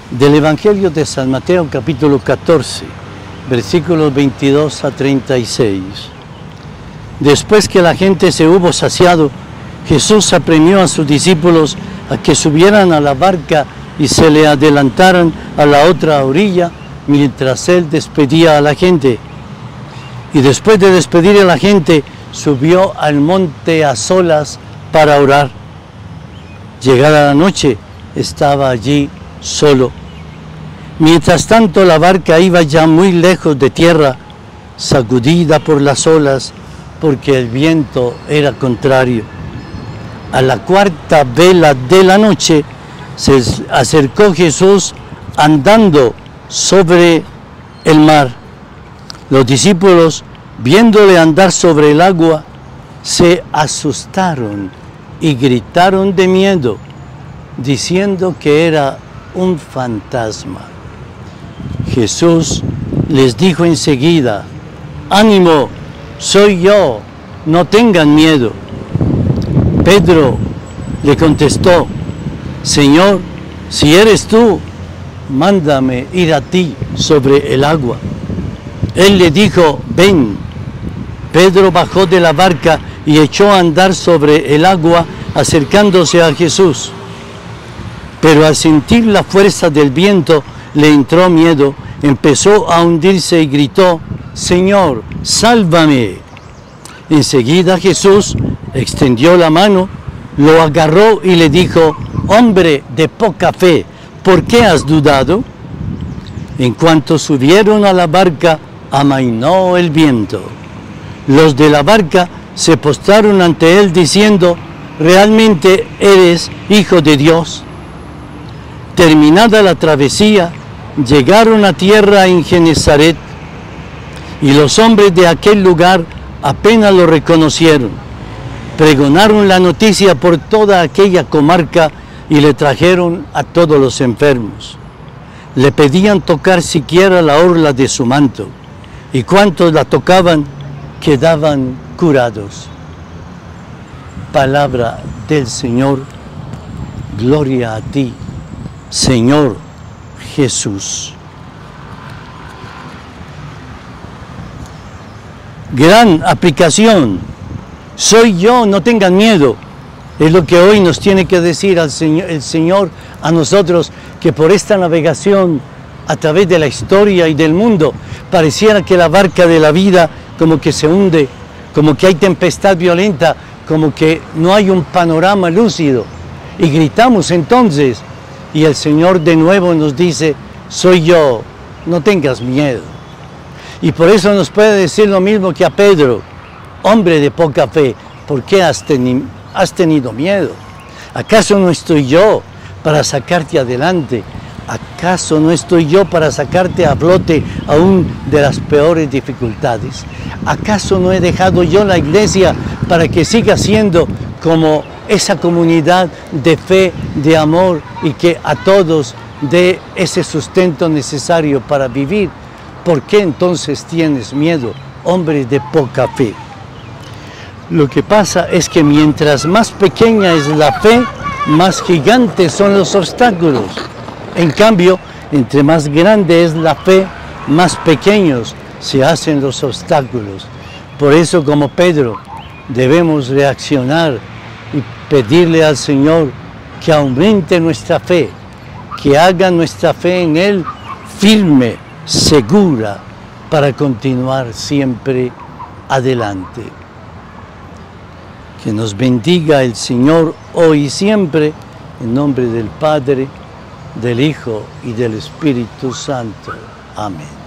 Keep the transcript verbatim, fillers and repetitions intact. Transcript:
Del Evangelio de San Mateo, capítulo catorce, versículos veintidós a treinta y seis. Después que la gente se hubo saciado, Jesús apremió a sus discípulos a que subieran a la barca y se le adelantaran a la otra orilla, mientras él despedía a la gente. Y después de despedir a la gente, subió al monte a solas para orar. Llegada la noche, estaba allí solo. Mientras tanto, la barca iba ya muy lejos de tierra, sacudida por las olas, porque el viento era contrario. A la cuarta vela de la noche, se acercó Jesús andando sobre el mar. Los discípulos, viéndole andar sobre el agua, se asustaron y gritaron de miedo, diciendo que era un fantasma. Jesús les dijo enseguida: «Ánimo, soy yo, no tengan miedo». Pedro le contestó: «Señor, si eres tú, mándame ir a ti sobre el agua». Él le dijo: «Ven». Pedro bajó de la barca y echó a andar sobre el agua, acercándose a Jesús. Pero al sentir la fuerza del viento, le entró miedo, empezó a hundirse y gritó: «Señor, sálvame». Enseguida Jesús extendió la mano, lo agarró y le dijo: «Hombre de poca fe, ¿por qué has dudado?». En cuanto subieron a la barca, amainó el viento. Los de la barca se postraron ante él diciendo: «¿Realmente eres Hijo de Dios?». Terminada la travesía, llegaron a tierra en Genesaret, y los hombres de aquel lugar apenas lo reconocieron. Pregonaron la noticia por toda aquella comarca y le trajeron a todos los enfermos. Le pedían tocar siquiera la orla de su manto, y cuantos la tocaban quedaban curados. Palabra del Señor. Gloria a ti, Señor Jesús. Gran aplicación. Soy yo, no tengan miedo. Es lo que hoy nos tiene que decir al Señor, el Señor a nosotros, que por esta navegación a través de la historia y del mundo, pareciera que la barca de la vida como que se hunde, como que hay tempestad violenta, como que no hay un panorama lúcido. Y gritamos entonces, y el Señor de nuevo nos dice: soy yo, no tengas miedo. Y por eso nos puede decir lo mismo que a Pedro: hombre de poca fe, ¿por qué has, teni has tenido miedo? ¿Acaso no estoy yo para sacarte adelante? ¿Acaso no estoy yo para sacarte a flote aún de las peores dificultades? ¿Acaso no he dejado yo la iglesia para que siga siendo como esa comunidad de fe, de amor, y que a todos dé ese sustento necesario para vivir? ¿Por qué entonces tienes miedo, hombre de poca fe? Lo que pasa es que mientras más pequeña es la fe, más gigantes son los obstáculos. En cambio, entre más grande es la fe, más pequeños se hacen los obstáculos. Por eso, como Pedro, debemos reaccionar y pedirle al Señor que aumente nuestra fe, que haga nuestra fe en Él firme, segura, para continuar siempre adelante. Que nos bendiga el Señor hoy y siempre, en nombre del Padre, del Hijo y del Espíritu Santo. Amén.